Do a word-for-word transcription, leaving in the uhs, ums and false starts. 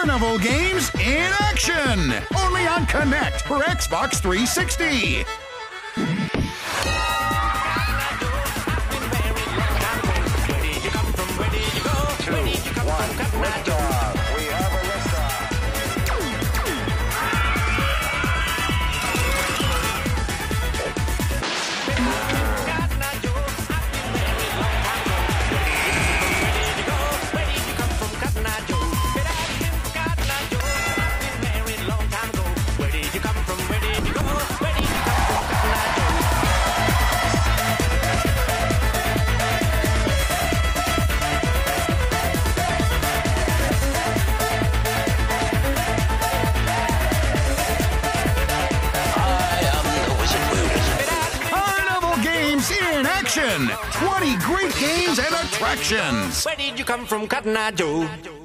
Carnival Games in action! Only on Connect for Xbox three sixty. In action! twenty great games and attractions! Where did you come from, Cotton Eye Joe?